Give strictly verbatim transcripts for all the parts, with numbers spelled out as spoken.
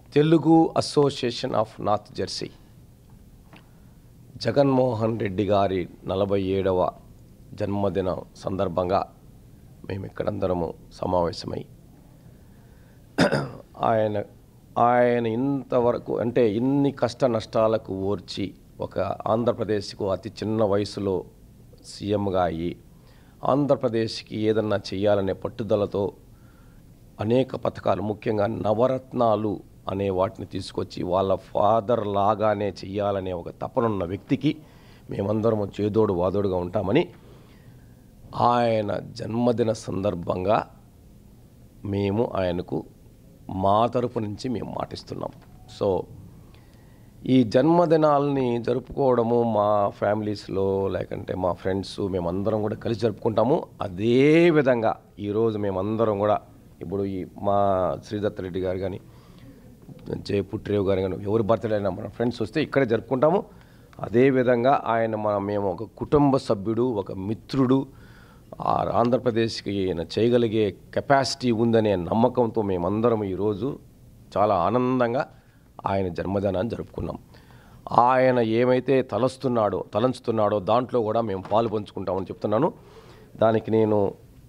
Telugu association of North Jersey Jagan Mohan Reddy గారి నలభై ఏడవ జన్మదిన సందర్భంగా మేము ఇక్కడందరము సమావేశమై ఆయన ఆయన ఇంతవరకు అంటే ఇన్ని కష్ట నష్టాలకు ఓర్చి ఒక ఆంధ్రప్రదేశ్కు అతి చిన్న వయసులో సీఎంగా అయ్యి ఆంధ్రప్రదేశ్కి ఏదన్నా చేయాలనే పట్టుదలతో అనేక పథకాలు ముఖ్యంగా నవరత్నాలు అనే వాటిని తీసుకొచ్చి వాళ్ళ ఫాదర్ లాగానే చెయ్యాలనే ఒక తపనున్న వ్యక్తికి మేమందరము చేదోడు వాదోడుగా ఉంటామని ఆయన జన్మదిన సందర్భంగా మేము ఆయనకు మా తరపు నుంచి మేము మాటిస్తున్నాం. సో ఈ జన్మదినాలని జరుపుకోవడము మా ఫ్యామిలీస్లో లేకంటే మా ఫ్రెండ్స్ మేమందరం కూడా కలిసి జరుపుకుంటాము. అదే విధంగా ఈరోజు మేమందరం కూడా ఇప్పుడు ఈ మా శ్రీదత్త రెడ్డి గారు కానీ జయ పుట్రేవ్ గారు కానీ ఎవరి బర్త్డే అయినా మన ఫ్రెండ్స్ వస్తే ఇక్కడే జరుపుకుంటాము. అదేవిధంగా ఆయన మన మేము ఒక కుటుంబ సభ్యుడు, ఒక మిత్రుడు, ఆంధ్రప్రదేశ్కి ఆయన చేయగలిగే కెపాసిటీ ఉందనే నమ్మకంతో మేమందరం ఈరోజు చాలా ఆనందంగా ఆయన జన్మదినాన్ని జరుపుకున్నాం. ఆయన ఏమైతే తలస్తున్నాడో తలంచుతున్నాడో దాంట్లో కూడా మేము పాలు పంచుకుంటామని చెప్తున్నాను. దానికి నేను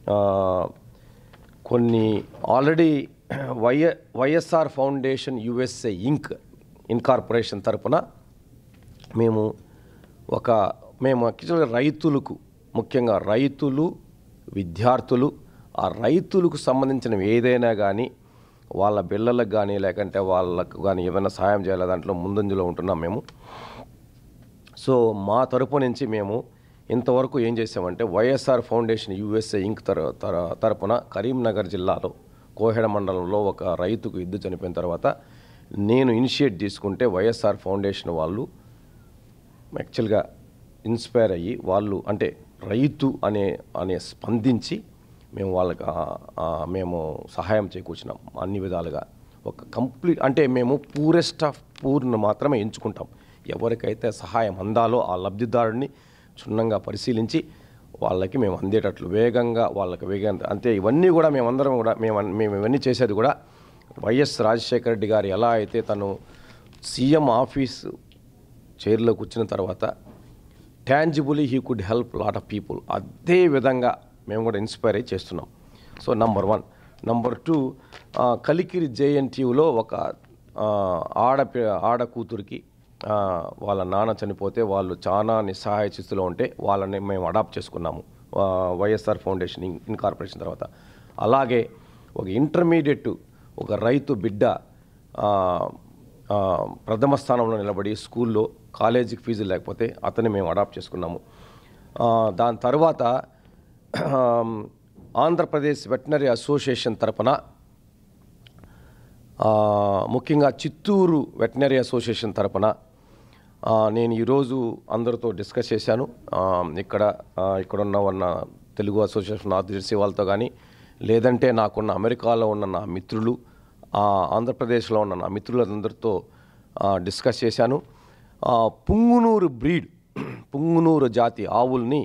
కొన్ని ఆల్రెడీ వైఎ YSR foundation USA Inc incorporation తరపున మేము ఒక మేము యాక్చువల్గా రైతులకు ముఖ్యంగా రైతులు విద్యార్థులు ఆ రైతులకు సంబంధించిన ఏదైనా కానీ వాళ్ళ బిళ్ళలకు కానీ లేకంటే వాళ్ళకు కానీ ఏమైనా సహాయం చేయాలి దాంట్లో ముందంజలో ఉంటున్నాం మేము. సో మా తరపు నుంచి మేము ఇంతవరకు ఏం చేసామంటే వైఎస్ఆర్ ఫౌండేషన్ యుఎస్ఏ ఇంక్ తర తర తరపున కరీంనగర్ జిల్లాలో కోహెడ మండలంలో ఒక రైతుకు ఇద్దు చనిపోయిన తర్వాత నేను ఇనిషియేట్ తీసుకుంటే వైఎస్ఆర్ ఫౌండేషన్ వాళ్ళు యాక్చువల్గా ఇన్స్పైర్ అయ్యి వాళ్ళు అంటే రైతు అనే అనే స్పందించి మేము వాళ్ళకి మేము సహాయం చేకూర్చినాం అన్ని విధాలుగా. ఒక కంప్లీట్ అంటే మేము పూరెస్ట్ ఆఫ్ పూర్ను మాత్రమే ఎంచుకుంటాం. ఎవరికైతే సహాయం అందాలో ఆ లబ్ధిదారుడిని క్షుణ్ణంగా పరిశీలించి వాళ్ళకి మేము అందేటట్లు వేగంగా వాళ్ళకి వేగంగా అంతే. ఇవన్నీ కూడా మేమందరం కూడా మేము మేము ఇవన్నీ చేసేది కూడా వైఎస్ రాజశేఖర రెడ్డి గారు ఎలా అయితే తను సీఎం ఆఫీసు చైర్లో కూర్చున్న తర్వాత tangibly he could help lot of people, అదే విధంగా మేము కూడా ఇన్స్పైర్ అయ్యి చేస్తున్నాం. So number one. Number two, Kalikiri జేఎన్టీయూలో ఒక ఆడ ఆడ కూతురికి వాళ్ళ నాన్న చనిపోతే వాళ్ళు చాలా నిస్సహాయ స్థితిలో ఉంటే వాళ్ళని మేము అడాప్ట్ చేసుకున్నాము వైఎస్ఆర్ ఫౌండేషన్ ఇన్కార్పొరేషన్ తర్వాత. అలాగే ఒక ఇంటర్మీడియట్ ఒక రైతు బిడ్డ ప్రథమ స్థానంలో నిలబడి స్కూల్లో కాలేజీకి ఫీజు లేకపోతే అతన్ని మేము అడాప్ట్ చేసుకున్నాము. దాని తర్వాత ఆంధ్రప్రదేశ్ వెటనరీ అసోసియేషన్ తరపున ముఖ్యంగా చిత్తూరు వెటనరీ అసోసియేషన్ తరపున నేను ఈరోజు అందరితో డిస్కస్ చేశాను. ఇక్కడ ఇక్కడున్న ఉన్న తెలుగు అసోసియేషన్ నార్త్ జెర్సీ వాళ్ళతో కానీ లేదంటే నాకున్న అమెరికాలో ఉన్న నా మిత్రులు ఆంధ్రప్రదేశ్లో ఉన్న నా మిత్రులందరితో డిస్కస్ చేశాను. పుంగునూరు బ్రీడ్ పుంగునూరు జాతి ఆవుల్ని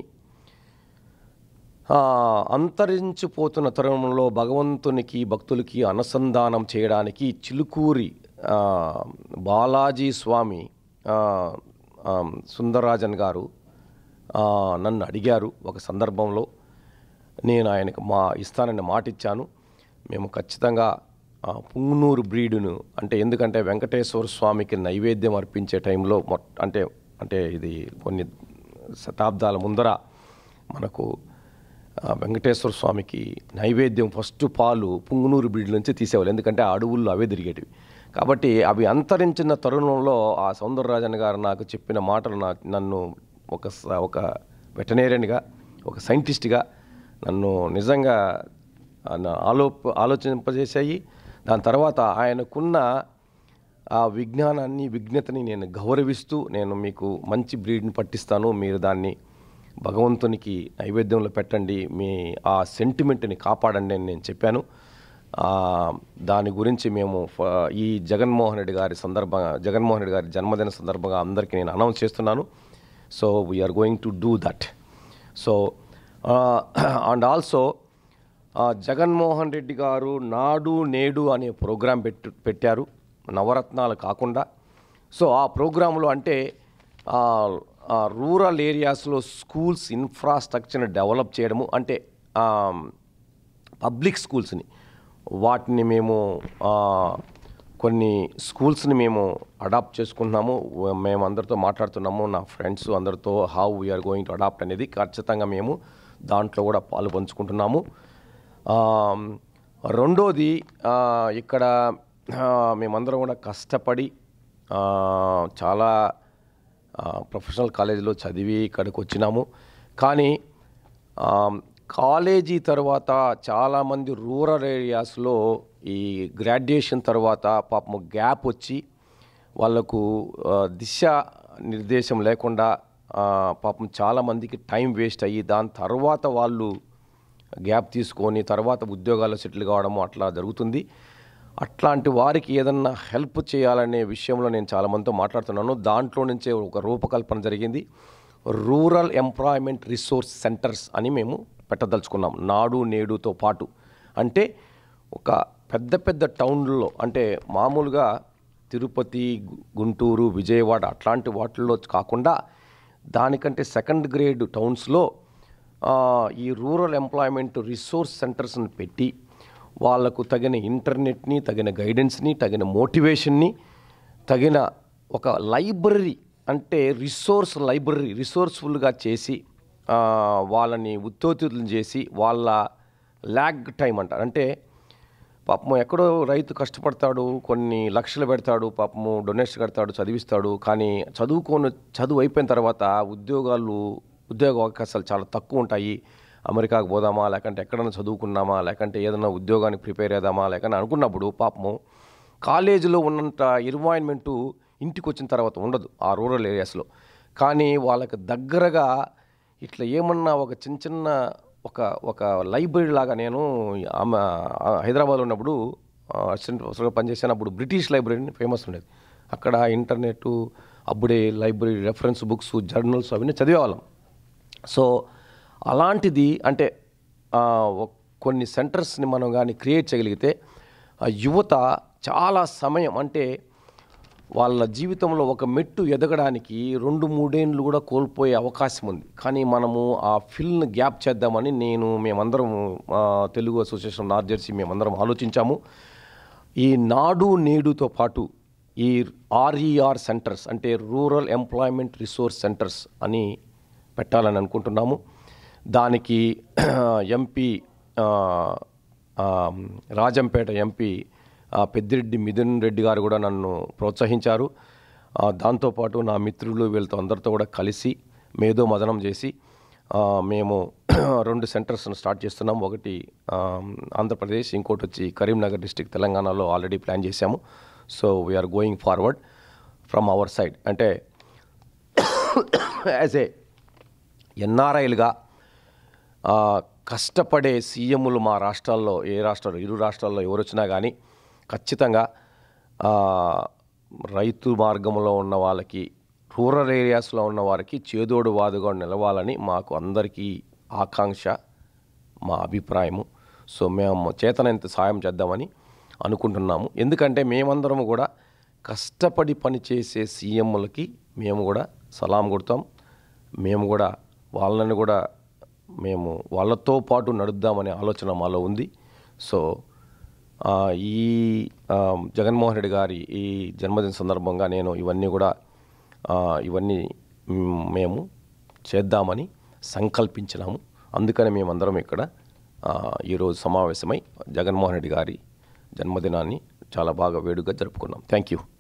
అంతరించిపోతున్న తరుణంలో భగవంతునికి భక్తులకి అనుసంధానం చేయడానికి చిలుకూరి బాలాజీ స్వామి సుందరరాజన్ గారు నన్ను అడిగారు ఒక సందర్భంలో. నేను ఆయనకు మా ఇస్తానని మాటిచ్చాను. మేము ఖచ్చితంగా పుంగునూరు బ్రీడును అంటే ఎందుకంటే వెంకటేశ్వర స్వామికి నైవేద్యం అర్పించే టైంలో మొ అంటే అంటే ఇది కొన్ని శతాబ్దాల ముందర మనకు వెంకటేశ్వర స్వామికి నైవేద్యం ఫస్ట్ పాలు పుంగునూరు బ్రీడ్ నుంచి తీసేవాళ్ళు, ఎందుకంటే ఆ అడవుల్లో అవే తిరిగేటివి. కాబట్టి అవి అంతరించిన తరుణంలో ఆ సౌందరరాజన్ గారు నాకు చెప్పిన మాటలు నా నన్ను ఒక ఒక వెటనేరియన్గా ఒక సైంటిస్ట్గా నన్ను నిజంగా ఆలో ఆలోచింపజేశాయి. దాని తర్వాత ఆయనకున్న ఆ విజ్ఞానాన్ని విజ్ఞతని నేను గౌరవిస్తూ నేను మీకు మంచి బ్రీడ్ని పట్టిస్తాను, మీరు దాన్ని భగవంతునికి నైవేద్యంలో పెట్టండి, మీ ఆ సెంటిమెంట్ని కాపాడండి అని నేను చెప్పాను. దాని గురించి మేము ఈ జగన్మోహన్ రెడ్డి గారి సందర్భంగా జగన్మోహన్ రెడ్డి గారి జన్మదిన సందర్భంగా అందరికీ నేను అనౌన్స్ చేస్తున్నాను. So we're going to do that. So and also Jaganmohan Reddy గారు నాడు నేడు అనే ప్రోగ్రాం పెట్టు పెట్టారు నవరత్నాలు కాకుండా సో ఆ ప్రోగ్రాంలో అంటే రూరల్ ఏరియాస్లో స్కూల్స్ ఇన్ఫ్రాస్ట్రక్చర్ని డెవలప్ చేయడము అంటే పబ్లిక్ స్కూల్స్ని వాటిని మేము కొన్ని స్కూల్స్ని మేము అడాప్ట్ చేసుకుంటున్నాము. మేము అందరితో మాట్లాడుతున్నాము, నా ఫ్రెండ్స్ అందరితో how we're going to adapt అనేది ఖచ్చితంగా మేము దాంట్లో కూడా పాలు పంచుకుంటున్నాము. రెండోది ఇక్కడ మేమందరం కూడా కష్టపడి చాలా ప్రొఫెషనల్ కాలేజీలో చదివి ఇక్కడికి వచ్చినాము. కానీ కాలేజీ తర్వాత చాలామంది రూరల్ ఏరియాస్లో ఈ గ్రాడ్యుయేషన్ తర్వాత పాపం గ్యాప్ వచ్చి వాళ్ళకు దిశ నిర్దేశం లేకుండా పాపం చాలామందికి టైం వేస్ట్ అయ్యి దాని తర్వాత వాళ్ళు గ్యాప్ తీసుకొని తర్వాత ఉద్యోగాల్లో సెటిల్ కావడము అట్లా జరుగుతుంది. అట్లాంటి వారికి ఏదన్నా హెల్ప్ చేయాలనే విషయంలో నేను చాలామందితో మాట్లాడుతున్నాను. దాంట్లో నుంచే ఒక రూపకల్పన జరిగింది. రూరల్ ఎంప్లాయ్మెంట్ రిసోర్స్ సెంటర్స్ అని మేము పెట్టదలుచుకున్నాం. నాడు నేడుతో పాటు అంటే ఒక పెద్ద పెద్ద టౌన్లలో అంటే మామూలుగా తిరుపతి, గుంటూరు, విజయవాడ అట్లాంటి వాటిల్లో కాకుండా దానికంటే సెకండ్ గ్రేడ్ టౌన్స్లో ఈ రూరల్ ఎంప్లాయ్మెంట్ రిసోర్స్ సెంటర్స్ని పెట్టి వాళ్లకు తగిన ఇంటర్నెట్ని, తగిన గైడెన్స్ని, తగిన మోటివేషన్ని, తగిన ఒక లైబ్రరీ అంటే రిసోర్స్ లైబ్రరీ రిసోర్స్ఫుల్గా చేసి వాళ్ళని ఉత్తేజితులను చేసి వాళ్ళ ల్యాగ్ టైం అంటారు. అంటే పాపము ఎక్కడో రైతు కష్టపడతాడు, కొన్ని లక్షలు పెడతాడు, పాపము డొనేషన్ కడతాడు, చదివిస్తాడు. కానీ చదువుకొని చదువు అయిపోయిన తర్వాత ఉద్యోగాలు ఉద్యోగ అవకాశాలు చాలా తక్కువ ఉంటాయి. అమెరికాకు పోదామా, లేకంటే ఎక్కడైనా చదువుకున్నామా, లేకంటే ఏదైనా ఉద్యోగానికి ప్రిపేర్ అవుదామా, లేకన్నా అనుకున్నప్పుడు పాపము కాలేజీలో ఉన్నంత ఎన్వైరన్మెంటు ఇంటికి వచ్చిన తర్వాత ఉండదు ఆ రూరల్ ఏరియాస్లో. కానీ వాళ్ళకి దగ్గరగా ఇట్లా ఏమన్నా ఒక చిన్న చిన్న ఒక ఒక లైబ్రరీ లాగా నేను హైదరాబాద్లో ఉన్నప్పుడు అసిస్టెంట్ ప్రొఫెసర్గా పనిచేసినప్పుడు బ్రిటిష్ లైబ్రరీ ఫేమస్ ఉండేది. అక్కడ ఇంటర్నెట్ అప్పుడే లైబ్రరీ రెఫరెన్స్ బుక్స్, జర్నల్స్ అవన్నీ చదివేవాళ్ళం. సో అలాంటిది అంటే కొన్ని సెంటర్స్ని మనం కానీ క్రియేట్ చేయగలిగితే యువత చాలా సమయం అంటే వాళ్ళ జీవితంలో ఒక మెట్టు ఎదగడానికి రెండు మూడేళ్ళు కూడా కోల్పోయే అవకాశం ఉంది. కానీ మనము ఆ ఫిల్ని గ్యాప్ చేద్దామని నేను మేమందరం తెలుగు అసోసియేషన్ నార్త్ జెర్సీ మేమందరం ఆలోచించాము. ఈ నాడు నేడుతో పాటు ఈ ఆర్ఈఆర్ సెంటర్స్ అంటే రూరల్ ఎంప్లాయ్మెంట్ రిసోర్స్ సెంటర్స్ అని పెట్టాలని అనుకుంటున్నాము. దానికి ఎంపీ రాజంపేట ఎంపీ పెద్దిరెడ్డి మిథున్ రెడ్డి గారు కూడా నన్ను ప్రోత్సహించారు. దాంతోపాటు నా మిత్రులు వీళ్ళతో అందరితో కూడా కలిసి మేధో మదనం చేసి మేము రెండు సెంటర్స్ను స్టార్ట్ చేస్తున్నాం. ఒకటి ఆంధ్రప్రదేశ్, ఇంకోటి వచ్చి కరీంనగర్ డిస్టిక్ తెలంగాణలో ఆల్రెడీ ప్లాన్ చేశాము. So we're going forward from our side. అంటే యాజ్ ఏ ఎన్ఆర్ఐలుగా కష్టపడే సీఎంలు మా రాష్ట్రాల్లో ఏ రాష్ట్రాల్లో ఇరు రాష్ట్రాల్లో ఎవరు వచ్చినా కానీ ఖచ్చితంగా రైతు మార్గంలో ఉన్న వాళ్ళకి, రూరల్ ఏరియాస్లో ఉన్న వారికి చేదోడు వాదుగా నిలవాలని మాకు అందరికీ ఆకాంక్ష, మా అభిప్రాయము. సో మేము చేతనంత సాయం చేద్దామని అనుకుంటున్నాము. ఎందుకంటే మేమందరము కూడా కష్టపడి పనిచేసే సీఎంలకి మేము కూడా సలాం కొడతాం. మేము కూడా వాళ్ళని కూడా మేము వాళ్ళతో పాటు నడుద్దామనే ఆలోచన మాలో ఉంది. సో ఈ జగన్మోహన్ రెడ్డి గారి ఈ జన్మదిన సందర్భంగా నేను ఇవన్నీ కూడా ఇవన్నీ మేము చేద్దామని సంకల్పించినాము. అందుకని మేమందరం ఇక్కడ ఈరోజు సమావేశమై జగన్మోహన్ రెడ్డి గారి జన్మదినాన్ని చాలా బాగా వేడుకగా జరుపుకున్నాం. Thank you.